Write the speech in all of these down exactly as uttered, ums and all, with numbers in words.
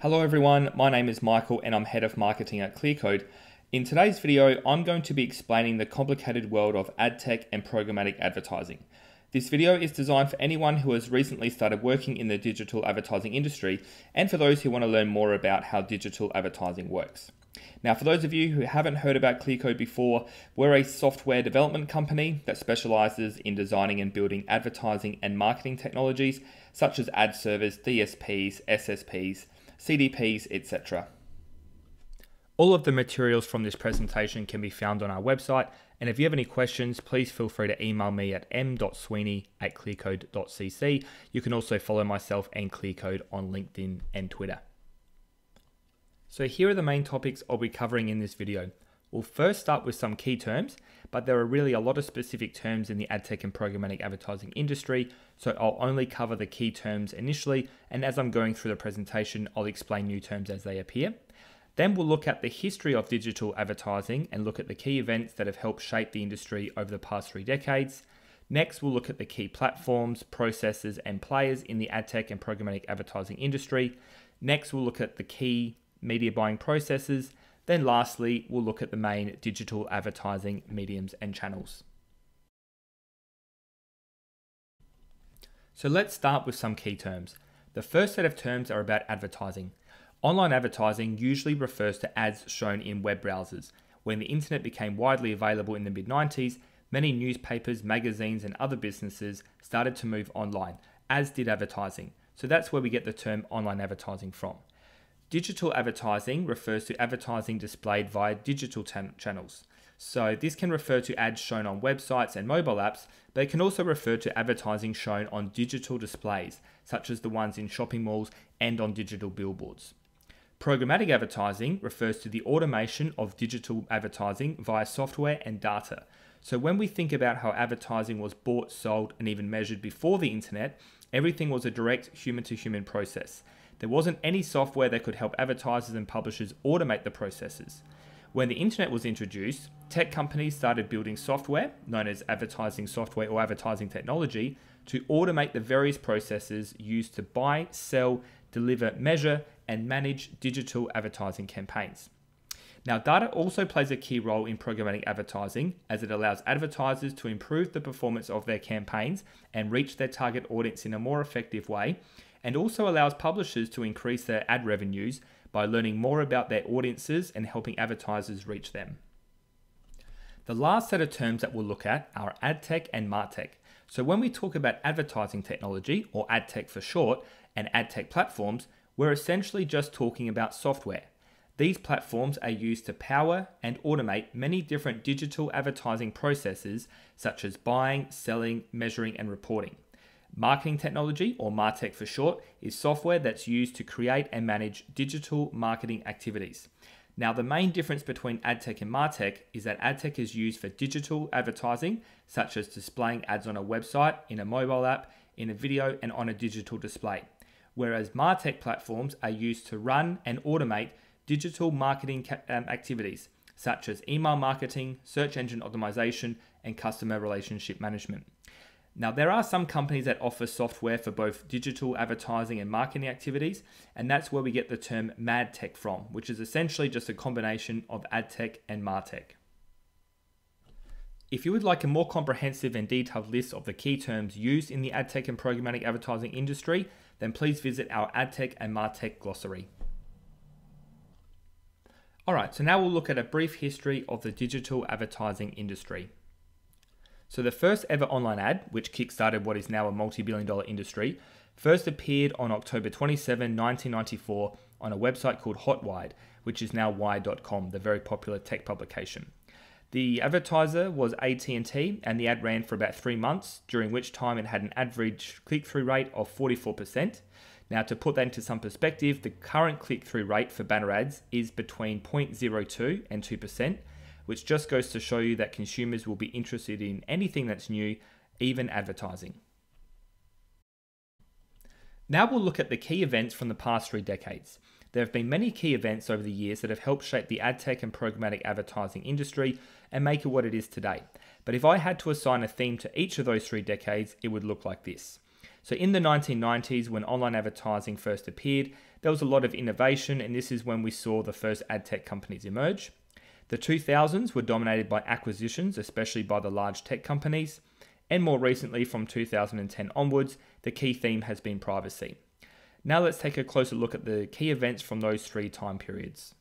Hello everyone, my name is Michael and I'm Head of Marketing at Clearcode. In today's video, I'm going to be explaining the complicated world of Adtech and Programmatic advertising. This video is designed for anyone who has recently started working in the digital advertising industry and for those who want to learn more about how digital advertising works. Now, for those of you who haven't heard about Clearcode before, we're a software development company that specializes in designing and building advertising and marketing technologies such as ad servers, D S Ps, S S Ps, C D Ps, et cetera. All of the materials from this presentation can be found on our website, and if you have any questions, please feel free to email me at m dot sweeney at clearcode dot c c. You can also follow myself and Clearcode on LinkedIn and Twitter. So here are the main topics I'll be covering in this video. We'll first start with some key terms, but there are really a lot of specific terms in the Adtech and Programmatic advertising industry, so I'll only cover the key terms initially, and as I'm going through the presentation, I'll explain new terms as they appear. Then we'll look at the history of digital advertising and look at the key events that have helped shape the industry over the past three decades. Next, we'll look at the key platforms, processes, and players in the Adtech and Programmatic advertising industry. Next, we'll look at the key media buying processes. Then lastly, we'll look at the main digital advertising mediums and channels. So let's start with some key terms. The first set of terms are about advertising. Online advertising usually refers to ads shown in web browsers. When the internet became widely available in the mid nineties, many newspapers, magazines, and other businesses started to move online, as did advertising. So that's where we get the term online advertising from. Digital advertising refers to advertising displayed via digital channels. So this can refer to ads shown on websites and mobile apps, but it can also refer to advertising shown on digital displays, such as the ones in shopping malls and on digital billboards. Programmatic advertising refers to the automation of digital advertising via software and data. So when we think about how advertising was bought, sold, and even measured before the internet, everything was a direct human-to-human process. There wasn't any software that could help advertisers and publishers automate the processes. When the internet was introduced, tech companies started building software, known as advertising software or advertising technology, to automate the various processes used to buy, sell, deliver, measure, and manage digital advertising campaigns. Now, data also plays a key role in programmatic advertising as it allows advertisers to improve the performance of their campaigns and reach their target audience in a more effective way, and also allows publishers to increase their ad revenues by learning more about their audiences and helping advertisers reach them. The last set of terms that we'll look at are Adtech and Martech. So when we talk about advertising technology, or Adtech for short, and Adtech platforms, we're essentially just talking about software. These platforms are used to power and automate many different digital advertising processes such as buying, selling, measuring, and reporting. Marketing technology, or Martech for short, is software that's used to create and manage digital marketing activities. Now, the main difference between Adtech and Martech is that Adtech is used for digital advertising, such as displaying ads on a website, in a mobile app, in a video, and on a digital display. Whereas Martech platforms are used to run and automate digital marketing um, activities, such as email marketing, search engine optimization, and customer relationship management. Now, there are some companies that offer software for both digital advertising and marketing activities, and that's where we get the term MadTech from, which is essentially just a combination of Adtech and Martech. If you would like a more comprehensive and detailed list of the key terms used in the Adtech and Programmatic advertising industry, then please visit our Adtech and Martech glossary. Alright, so now we'll look at a brief history of the digital advertising industry. So the first ever online ad, which kickstarted what is now a multi-billion dollar industry, first appeared on October twenty-seventh, nineteen ninety-four on a website called Hotwired, which is now wired dot com, the very popular tech publication. The advertiser was A T and T, and the ad ran for about three months, during which time it had an average click-through rate of forty-four percent. Now, to put that into some perspective, the current click-through rate for banner ads is between zero point zero two and two percent, which just goes to show you that consumers will be interested in anything that's new, even advertising. Now we'll look at the key events from the past three decades. There have been many key events over the years that have helped shape the Adtech and Programmatic advertising industry and make it what it is today. But if I had to assign a theme to each of those three decades, it would look like this. So in the nineteen nineties, when online advertising first appeared, there was a lot of innovation, and this is when we saw the first ad tech companies emerge. The two thousands were dominated by acquisitions, especially by the large tech companies. And more recently, from two thousand ten onwards, the key theme has been privacy. Now let's take a closer look at the key events from those three time periods.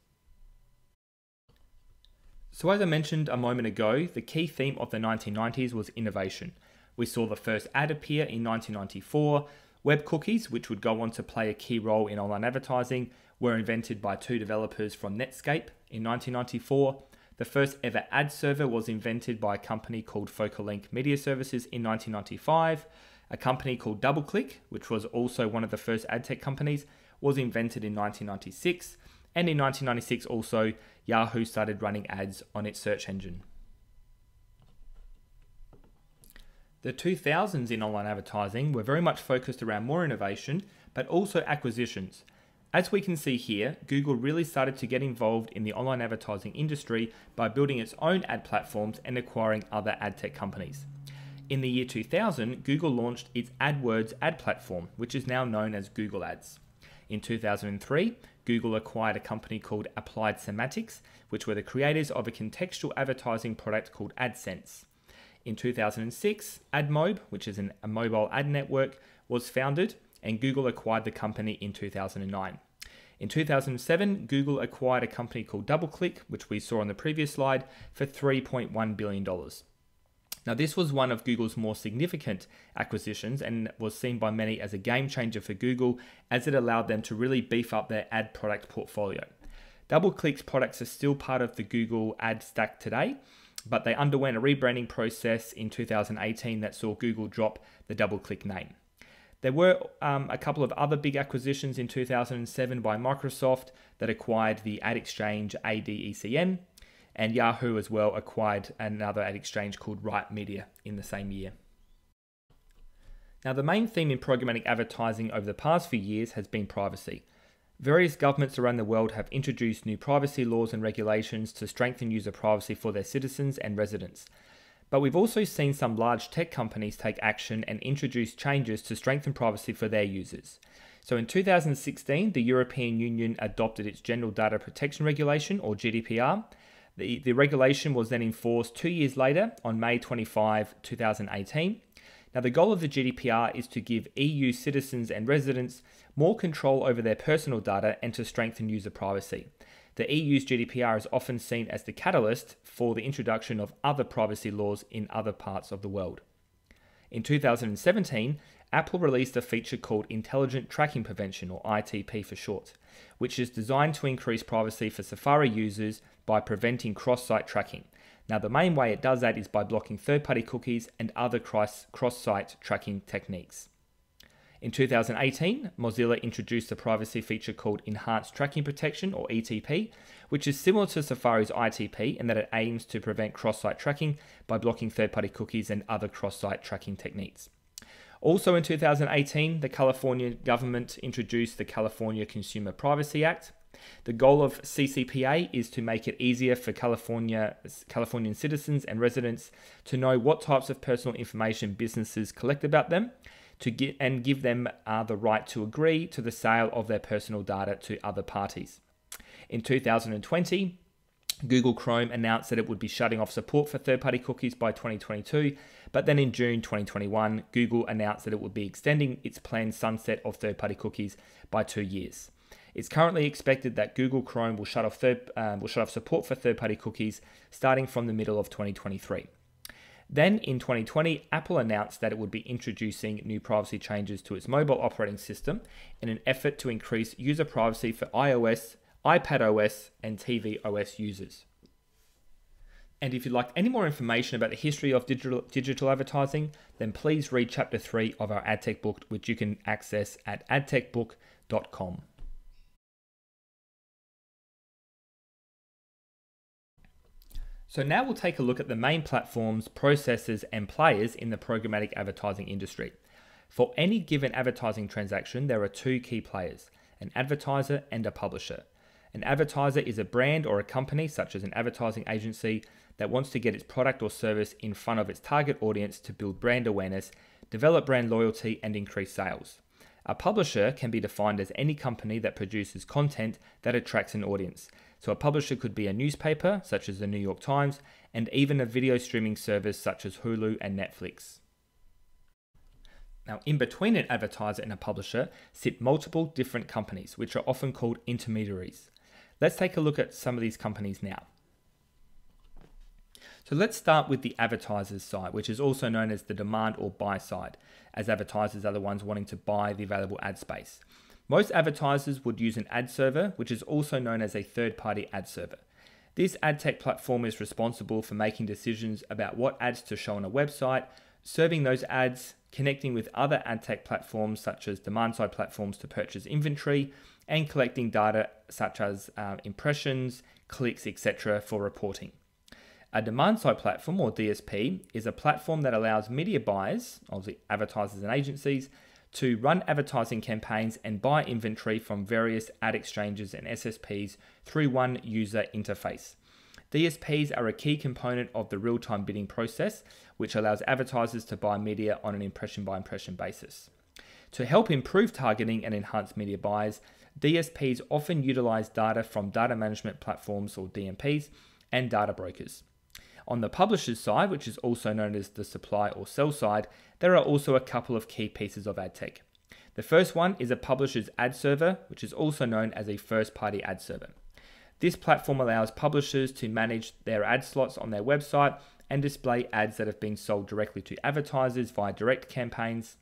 So as I mentioned a moment ago, the key theme of the nineteen nineties was innovation. We saw the first ad appear in nineteen ninety-four. Web cookies, which would go on to play a key role in online advertising, were invented by two developers from Netscape in nineteen ninety-four. The first ever ad server was invented by a company called Focalink Media Services in nineteen ninety-five. A company called DoubleClick, which was also one of the first ad tech companies, was invented in nineteen ninety-six. And in nineteen ninety-six also, Yahoo started running ads on its search engine. The two thousands in online advertising were very much focused around more innovation, but also acquisitions. As we can see here, Google really started to get involved in the online advertising industry by building its own ad platforms and acquiring other ad tech companies. In the year two thousand, Google launched its AdWords ad platform, which is now known as Google Ads. In two thousand three, Google acquired a company called Applied Semantics, which were the creators of a contextual advertising product called AdSense. In two thousand six, AdMob, which is an, a mobile ad network, was founded, and Google acquired the company in two thousand nine. In two thousand seven, Google acquired a company called DoubleClick, which we saw on the previous slide, for three point one billion dollars. Now, this was one of Google's more significant acquisitions and was seen by many as a game changer for Google, as it allowed them to really beef up their ad product portfolio. DoubleClick's products are still part of the Google ad stack today, but they underwent a rebranding process in two thousand eighteen that saw Google drop the DoubleClick name. There were um, a couple of other big acquisitions in two thousand seven by Microsoft that acquired the ad exchange A D E C N, and Yahoo as well acquired another ad exchange called Right Media in the same year. Now, the main theme in programmatic advertising over the past few years has been privacy. Various governments around the world have introduced new privacy laws and regulations to strengthen user privacy for their citizens and residents. But we've also seen some large tech companies take action and introduce changes to strengthen privacy for their users. So in two thousand sixteen, the European Union adopted its General Data Protection Regulation, or G D P R. The, the regulation was then enforced two years later on May twenty-fifth, two thousand eighteen. Now, the goal of the G D P R is to give E U citizens and residents more control over their personal data and to strengthen user privacy. The E U's G D P R is often seen as the catalyst for the introduction of other privacy laws in other parts of the world. In two thousand seventeen, Apple released a feature called Intelligent Tracking Prevention, or I T P for short, which is designed to increase privacy for Safari users by preventing cross-site tracking. Now, the main way it does that is by blocking third-party cookies and other cross- cross-site tracking techniques. In two thousand eighteen, Mozilla introduced a privacy feature called Enhanced Tracking Protection, or E T P, which is similar to Safari's I T P in that it aims to prevent cross-site tracking by blocking third-party cookies and other cross-site tracking techniques. Also in two thousand eighteen, the California government introduced the California Consumer Privacy Act. The goal of C C P A is to make it easier for California, Californian citizens and residents to know what types of personal information businesses collect about them, to get, and give them uh, the right to agree to the sale of their personal data to other parties. In two thousand twenty, Google Chrome announced that it would be shutting off support for third-party cookies by twenty twenty-two, but then in June twenty twenty-one, Google announced that it would be extending its planned sunset of third-party cookies by two years. It's currently expected that Google Chrome will shut off, third, um, will shut off support for third-party cookies starting from the middle of twenty twenty-three. Then in twenty twenty, Apple announced that it would be introducing new privacy changes to its mobile operating system in an effort to increase user privacy for iOS, iPadOS, and tvOS users. And if you'd like any more information about the history of digital, digital advertising, then please read chapter three of our AdTech book, which you can access at adtech book dot com. So now we'll take a look at the main platforms, processes, and players in the programmatic advertising industry. For any given advertising transaction, there are two key players, an advertiser and a publisher. An advertiser is a brand or a company, such as an advertising agency, that wants to get its product or service in front of its target audience to build brand awareness, develop brand loyalty, and increase sales. A publisher can be defined as any company that produces content that attracts an audience. So a publisher could be a newspaper, such as the New York Times, and even a video streaming service such as Hulu and Netflix. Now, in between an advertiser and a publisher sit multiple different companies, which are often called intermediaries. Let's take a look at some of these companies now. So let's start with the advertiser's side, which is also known as the demand or buy side, as advertisers are the ones wanting to buy the available ad space. Most advertisers would use an ad server, which is also known as a third-party ad server. This ad tech platform is responsible for making decisions about what ads to show on a website, serving those ads, connecting with other ad tech platforms such as demand-side platforms to purchase inventory, and collecting data such as uh, impressions, clicks, et cetera for reporting. A demand-side platform, or D S P, is a platform that allows media buyers, obviously advertisers and agencies, to run advertising campaigns and buy inventory from various ad exchanges and S S Ps through one user interface. D S Ps are a key component of the real-time bidding process, which allows advertisers to buy media on an impression-by-impression basis. To help improve targeting and enhance media buys, D S Ps often utilize data from data management platforms, or D M Ps, and data brokers. On the publisher's side, which is also known as the supply or sell side, there are also a couple of key pieces of ad tech. The first one is a publisher's ad server, which is also known as a first-party ad server. This platform allows publishers to manage their ad slots on their website and display ads that have been sold directly to advertisers via direct campaigns.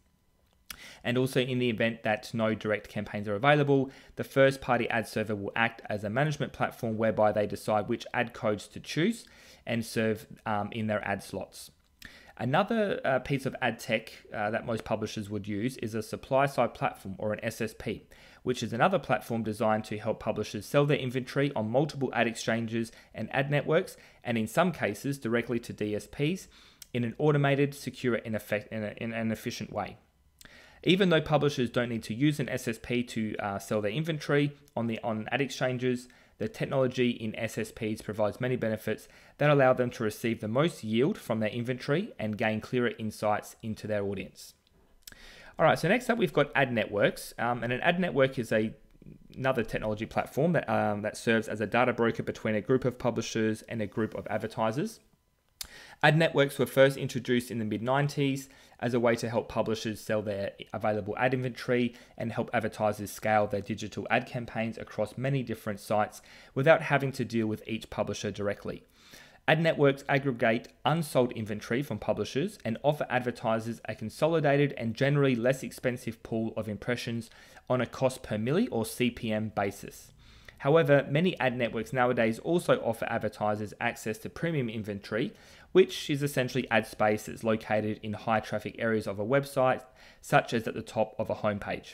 And also, in the event that no direct campaigns are available, the first-party ad server will act as a management platform whereby they decide which ad codes to choose and serve um, in their ad slots. Another uh, piece of ad tech uh, that most publishers would use is a supply-side platform, or an S S P, which is another platform designed to help publishers sell their inventory on multiple ad exchanges and ad networks, and in some cases directly to D S Ps in an automated, secure, and effect- in, a, in an efficient way. Even though publishers don't need to use an S S P to uh, sell their inventory on the on ad exchanges, the technology in S S Ps provides many benefits that allow them to receive the most yield from their inventory and gain clearer insights into their audience. All right, so next up we've got ad networks, um, and an ad network is a another technology platform that um, that serves as a data broker between a group of publishers and a group of advertisers. Ad networks were first introduced in the mid nineties as a way to help publishers sell their available ad inventory and help advertisers scale their digital ad campaigns across many different sites without having to deal with each publisher directly. Ad networks aggregate unsold inventory from publishers and offer advertisers a consolidated and generally less expensive pool of impressions on a cost per milli, or C P M, basis. However, many ad networks nowadays also offer advertisers access to premium inventory, which is essentially ad space that's located in high traffic areas of a website, such as at the top of a homepage.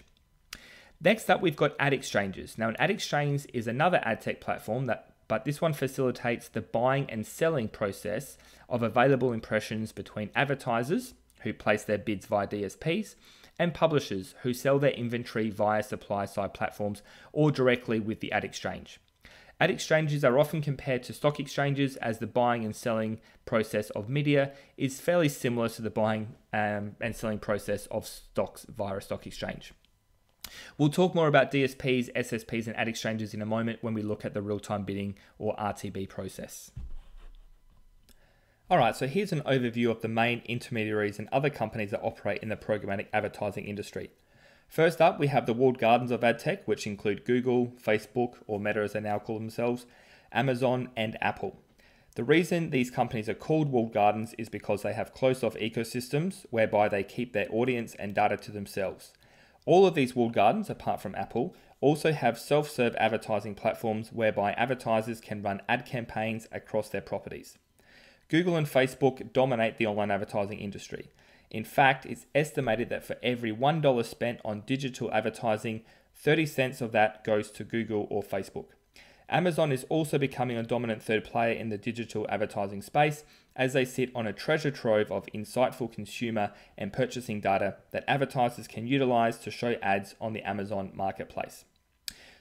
Next up, we've got ad exchanges. Now, an ad exchange is another ad tech platform, that, but this one facilitates the buying and selling process of available impressions between advertisers, who place their bids via D S Ps, and publishers, who sell their inventory via supply-side platforms or directly with the ad exchange. Ad exchanges are often compared to stock exchanges, as the buying and selling process of media is fairly similar to the buying um, and selling process of stocks via a stock exchange. We'll talk more about D S Ps, S S Ps, and ad exchanges in a moment when we look at the real-time bidding, or R T B, process. Alright, so here's an overview of the main intermediaries and other companies that operate in the programmatic advertising industry. First up, we have the walled gardens of ad tech, which include Google, Facebook, or Meta as they now call themselves, Amazon, and Apple. The reason these companies are called walled gardens is because they have closed-off ecosystems whereby they keep their audience and data to themselves. All of these walled gardens, apart from Apple, also have self-serve advertising platforms whereby advertisers can run ad campaigns across their properties. Google and Facebook dominate the online advertising industry. In fact, it's estimated that for every one dollar spent on digital advertising, thirty cents of that goes to Google or Facebook. Amazon is also becoming a dominant third player in the digital advertising space, as they sit on a treasure trove of insightful consumer and purchasing data that advertisers can utilize to show ads on the Amazon marketplace.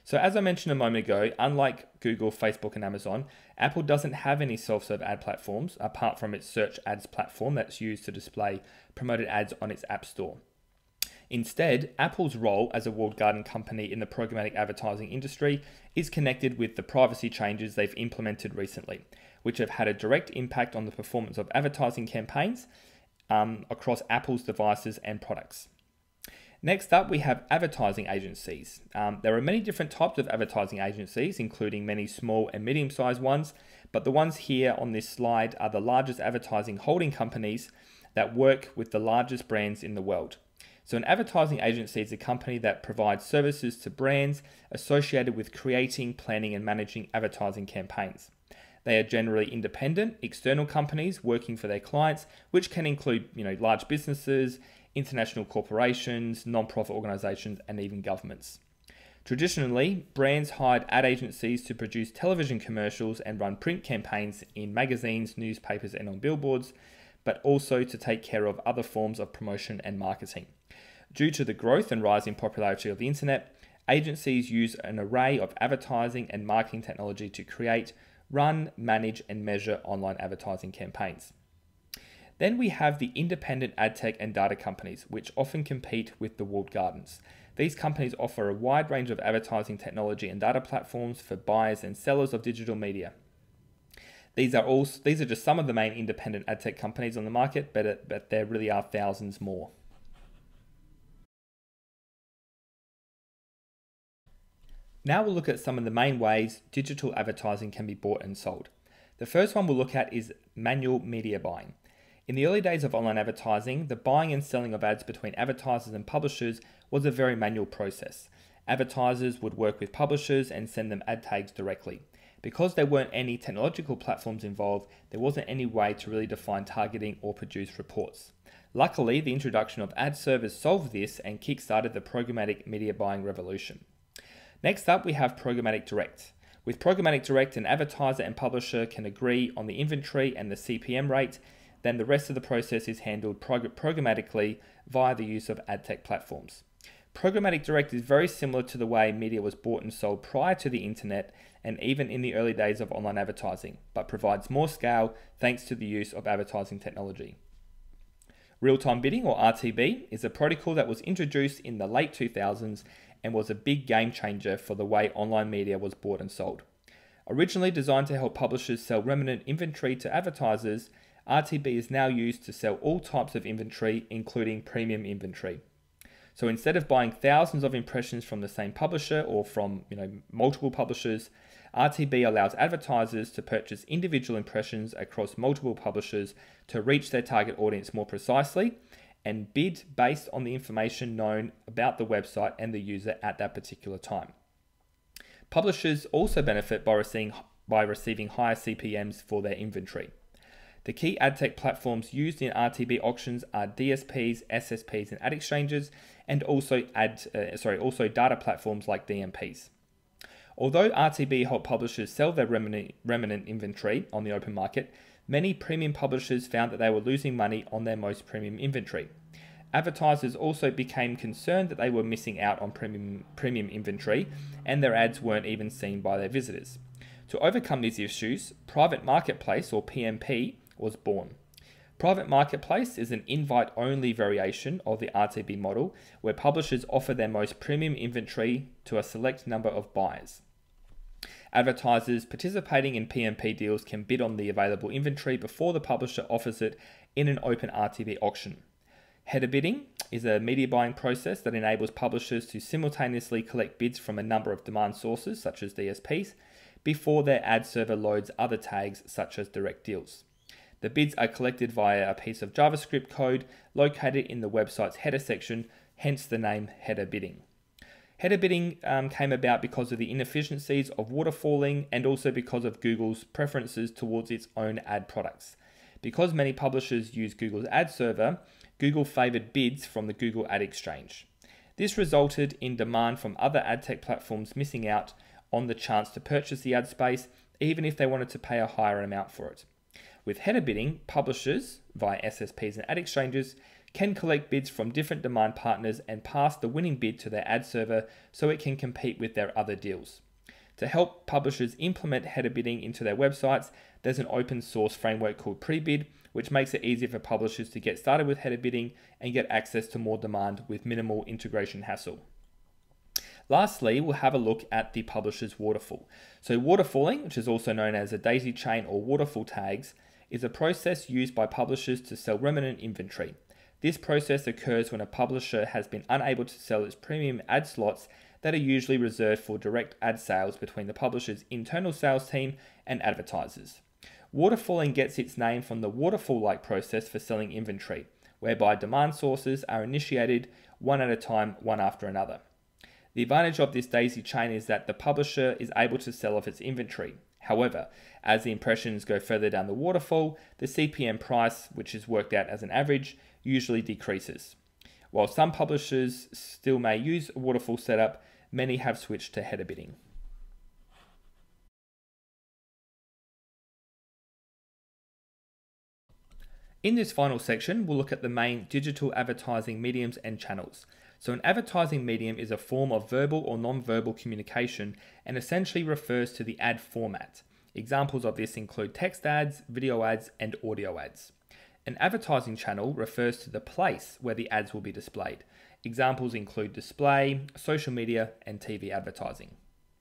So as I mentioned a moment ago, unlike Google, Facebook, and Amazon, Apple doesn't have any self-serve ad platforms apart from its search ads platform that's used to display promoted ads on its app store. Instead, Apple's role as a walled garden company in the programmatic advertising industry is connected with the privacy changes they've implemented recently, which have had a direct impact on the performance of advertising campaigns um, across Apple's devices and products. Next up, we have advertising agencies. Um, there are many different types of advertising agencies, including many small and medium-sized ones, but the ones here on this slide are the largest advertising holding companies that work with the largest brands in the world. So an advertising agency is a company that provides services to brands associated with creating, planning, and managing advertising campaigns. They are generally independent, external companies working for their clients, which can include, you know, large businesses, international corporations, non-profit organizations, and even governments. Traditionally, brands hired ad agencies to produce television commercials and run print campaigns in magazines, newspapers, and on billboards, but also to take care of other forms of promotion and marketing. Due to the growth and rising popularity of the internet, agencies use an array of advertising and marketing technology to create, run, manage, and measure online advertising campaigns. Then we have the independent ad tech and data companies, which often compete with the walled gardens. These companies offer a wide range of advertising technology and data platforms for buyers and sellers of digital media. These are all, these are just some of the main independent ad tech companies on the market, but, it, but there really are thousands more. Now we'll look at some of the main ways digital advertising can be bought and sold. The first one we'll look at is manual media buying. In the early days of online advertising, the buying and selling of ads between advertisers and publishers was a very manual process. Advertisers would work with publishers and send them ad tags directly. Because there weren't any technological platforms involved, there wasn't any way to really define targeting or produce reports. Luckily, the introduction of ad servers solved this and kickstarted the programmatic media buying revolution. Next up, we have programmatic direct. With programmatic direct, an advertiser and publisher can agree on the inventory and the C P M rate. Then the rest of the process is handled prog- programmatically via the use of ad tech platforms. Programmatic direct is very similar to the way media was bought and sold prior to the internet and even in the early days of online advertising, but provides more scale thanks to the use of advertising technology. Real-time bidding, or R T B, is a protocol that was introduced in the late two thousands and was a big game changer for the way online media was bought and sold. Originally designed to help publishers sell remnant inventory to advertisers, R T B is now used to sell all types of inventory, including premium inventory. So instead of buying thousands of impressions from the same publisher or from you know, multiple publishers, R T B allows advertisers to purchase individual impressions across multiple publishers to reach their target audience more precisely and bid based on the information known about the website and the user at that particular time. Publishers also benefit by receiving, by receiving higher C P Ms for their inventory. The key ad tech platforms used in R T B auctions are D S Ps, S S Ps, and ad exchanges, and also ad, uh, sorry, also data platforms like D M Ps. Although R T B helped publishers sell their remnant, remnant inventory on the open market, many premium publishers found that they were losing money on their most premium inventory. Advertisers also became concerned that they were missing out on premium, premium inventory, and their ads weren't even seen by their visitors. To overcome these issues, Private Marketplace, or P M P, was born. Private Marketplace is an invite-only variation of the R T B model where publishers offer their most premium inventory to a select number of buyers. Advertisers participating in P M P deals can bid on the available inventory before the publisher offers it in an open R T B auction. Header bidding is a media buying process that enables publishers to simultaneously collect bids from a number of demand sources, such as D S Ps, before their ad server loads other tags, such as direct deals. The bids are collected via a piece of JavaScript code located in the website's header section, hence the name header bidding. Header bidding um, came about because of the inefficiencies of waterfalling and also because of Google's preferences towards its own ad products. Because many publishers use Google's ad server, Google favored bids from the Google Ad Exchange. This resulted in demand from other ad tech platforms missing out on the chance to purchase the ad space, even if they wanted to pay a higher amount for it. With header bidding, publishers, via S S Ps and ad exchanges, can collect bids from different demand partners and pass the winning bid to their ad server so it can compete with their other deals. To help publishers implement header bidding into their websites, there's an open source framework called Prebid, which makes it easier for publishers to get started with header bidding and get access to more demand with minimal integration hassle. Lastly, we'll have a look at the publisher's waterfall. So waterfalling, which is also known as a daisy chain or waterfall tags, is a process used by publishers to sell remnant inventory. This process occurs when a publisher has been unable to sell its premium ad slots that are usually reserved for direct ad sales between the publisher's internal sales team and advertisers. Waterfalling gets its name from the waterfall-like process for selling inventory, whereby demand sources are initiated one at a time, one after another. The advantage of this daisy chain is that the publisher is able to sell off its inventory. However, as the impressions go further down the waterfall, the C P M price, which is worked out as an average, usually decreases. While some publishers still may use a waterfall setup, many have switched to header bidding. In this final section, we'll look at the main digital advertising mediums and channels. So an advertising medium is a form of verbal or non-verbal communication and essentially refers to the ad format. Examples of this include text ads, video ads, and audio ads. An advertising channel refers to the place where the ads will be displayed. Examples include display, social media, and T V advertising.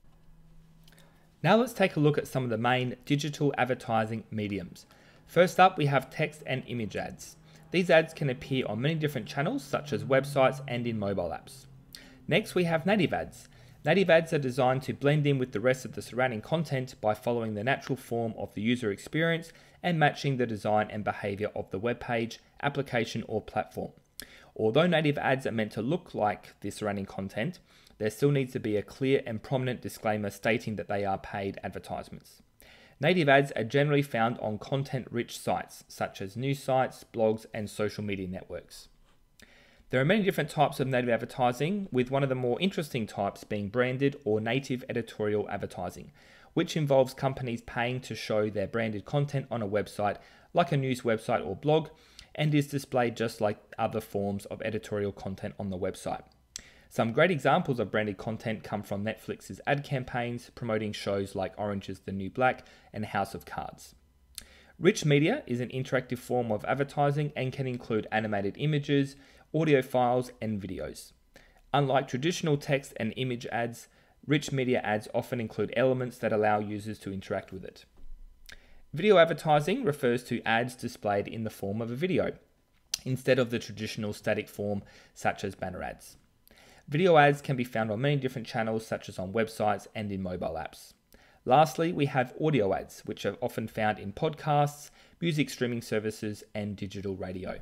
Now let's take a look at some of the main digital advertising mediums. First up, we have text and image ads. These ads can appear on many different channels, such as websites and in mobile apps. Next, we have native ads. Native ads are designed to blend in with the rest of the surrounding content by following the natural form of the user experience and matching the design and behavior of the web page, application, or platform. Although native ads are meant to look like the surrounding content, there still needs to be a clear and prominent disclaimer stating that they are paid advertisements. Native ads are generally found on content-rich sites, such as news sites, blogs, and social media networks. There are many different types of native advertising, with one of the more interesting types being branded or native editorial advertising, which involves companies paying to show their branded content on a website, like a news website or blog, and is displayed just like other forms of editorial content on the website. Some great examples of branded content come from Netflix's ad campaigns promoting shows like Orange is the New Black and House of Cards. Rich media is an interactive form of advertising and can include animated images, audio files, and videos. Unlike traditional text and image ads, rich media ads often include elements that allow users to interact with it. Video advertising refers to ads displayed in the form of a video, instead of the traditional static form such as banner ads. Video ads can be found on many different channels, such as on websites and in mobile apps. Lastly, we have audio ads, which are often found in podcasts, music streaming services, and digital radio.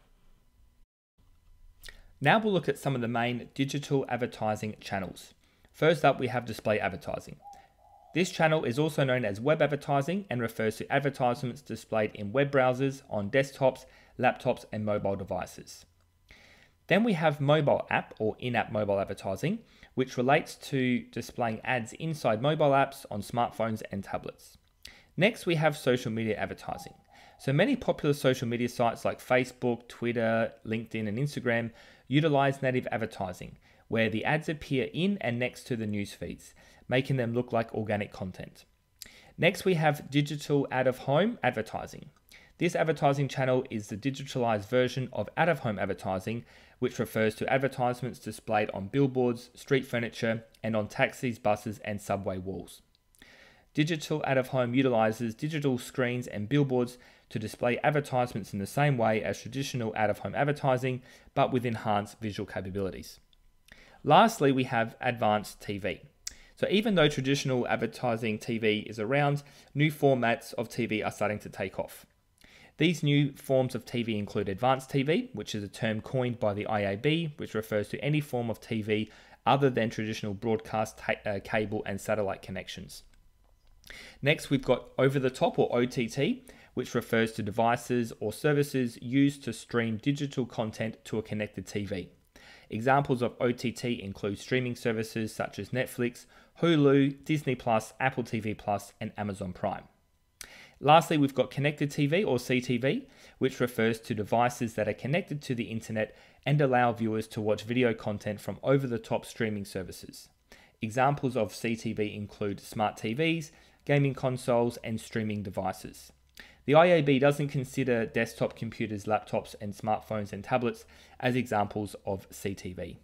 Now we'll look at some of the main digital advertising channels. First up, we have display advertising. This channel is also known as web advertising and refers to advertisements displayed in web browsers, on desktops, laptops, and mobile devices. Then we have mobile app or in-app mobile advertising, which relates to displaying ads inside mobile apps on smartphones and tablets. Next, we have social media advertising. So many popular social media sites like Facebook, Twitter, LinkedIn, and Instagram utilize native advertising, where the ads appear in and next to the news feeds, making them look like organic content. Next, we have digital out-of-home advertising. This advertising channel is the digitalized version of out-of-home advertising, which refers to advertisements displayed on billboards, street furniture, and on taxis, buses, and subway walls. Digital out-of-home utilizes digital screens and billboards to display advertisements in the same way as traditional out-of-home advertising, but with enhanced visual capabilities. Lastly, we have advanced T V. So even though traditional advertising T V is around, new formats of T V are starting to take off. These new forms of T V include advanced T V, which is a term coined by the I A B, which refers to any form of T V other than traditional broadcast, uh, cable, and satellite connections. Next, we've got over-the-top or O T T, which refers to devices or services used to stream digital content to a connected T V. Examples of O T T include streaming services such as Netflix, Hulu, Disney plus, Apple T V plus, and Amazon Prime. Lastly, we've got connected T V or C T V, which refers to devices that are connected to the internet and allow viewers to watch video content from over-the-top streaming services. Examples of C T V include smart T Vs, gaming consoles, and streaming devices. The I A B doesn't consider desktop computers, laptops, and smartphones and tablets as examples of C T V.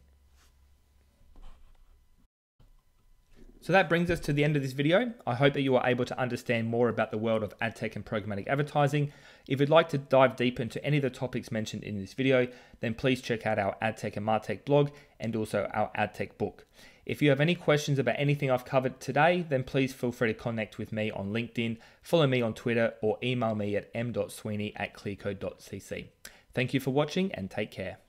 So that brings us to the end of this video. I hope that you are able to understand more about the world of ad tech and programmatic advertising. If you'd like to dive deeper into any of the topics mentioned in this video, then please check out our Adtech and Martech blog and also our Adtech book. If you have any questions about anything I've covered today, then please feel free to connect with me on LinkedIn, follow me on Twitter, or email me at m dot sweeney at clearcode dot c c. Thank you for watching and take care.